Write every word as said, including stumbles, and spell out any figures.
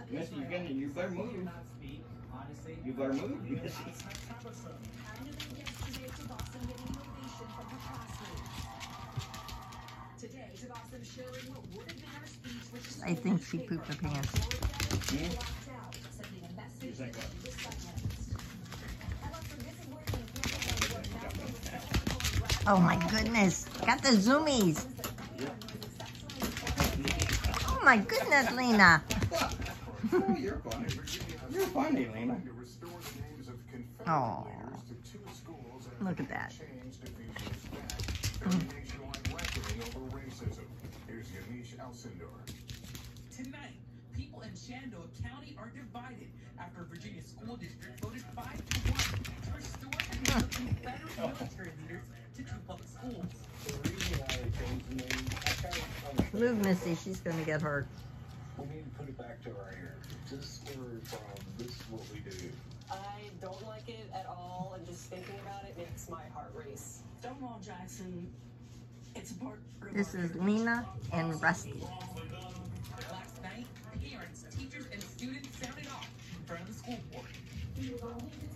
Missy, you're gonna, you better move. You better move, Missy. I think she pooped her pants. Hmm? Oh my goodness, got the zoomies. Oh my goodness, Lena. Oh, you're funny. You're funny, Lena. Oh, look at that. Tonight, people in Shenandoah County are divided after Virginia School District voted five to one to restore the Confederate military leaders to two public schools. Move, Missy. She's gonna get hurt. We need to put it back to our ear. This is where we're from. This is what we do. I don't like it at all, and just thinking about it makes my heart race. Stonewall Jackson, it's a part of This our is heritage. Lena and Rusty. Last night, parents, teachers, and students sounded off in front of the school board.